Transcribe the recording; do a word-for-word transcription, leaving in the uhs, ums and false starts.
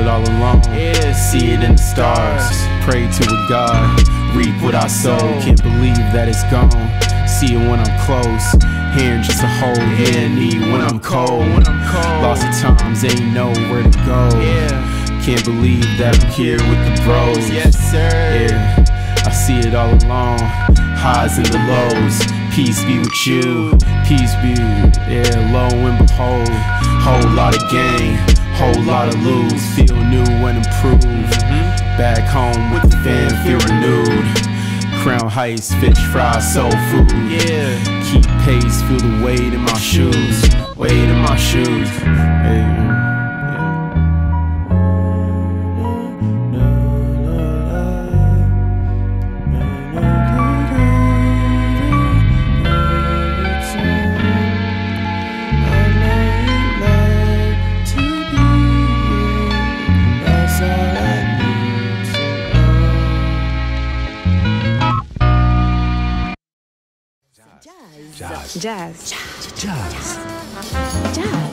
all alone. Yeah, see it in the stars. Pray to a God, reap what I sow. Can't believe that it's gone. See it when I'm close, hearing just a hold. Yeah, need when I'm cold. Lost at times, ain't know where to go. Can't believe that I'm here with the bros. Yes, sir. Yeah, I see it all along, highs and the lows. Peace be with you, peace be, yeah, lo and behold. Whole lot of gain, whole lot of lose. Feel new and improved. Back home with the fanfare renewed. Crown Heights, fish fries, soul food. Yeah, keep pace, feel the weight in my shoes. Weight in my shoes. Hey. Jazz. Jazz. Jazz. Jazz. Jazz.